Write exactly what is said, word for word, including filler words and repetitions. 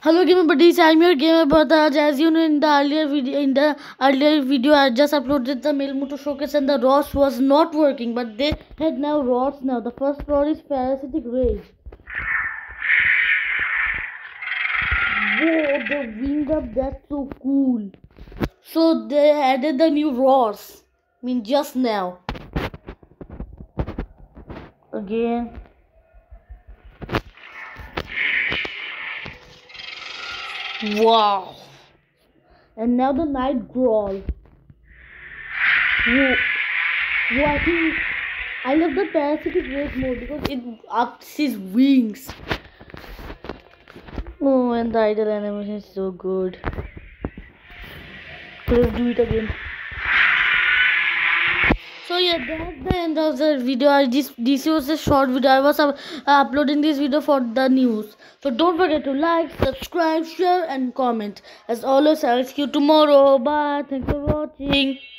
Hello gamer buddies, I'm your gamer Bhataj. As you know, in the earlier video, in the earlier video, I just uploaded the male muto showcase and the R O S was not working, but they had now R O S now. The first R O S is parasitic rage. Whoa, the wing up, that's so cool. So they added the new R O S. I mean, just now. Again. Wow. And now the night growl. Whoa. Whoa, I think I love the parasitic rage mode because it ups his wings. Oh, and the idle animation is so good. Let's do it again. So yeah, that's the end of the video. I just this was a short video. I was uh, uploading this video for the news. So don't forget to like, subscribe, share, and comment. As always, I'll see you tomorrow. Bye. Thanks for watching.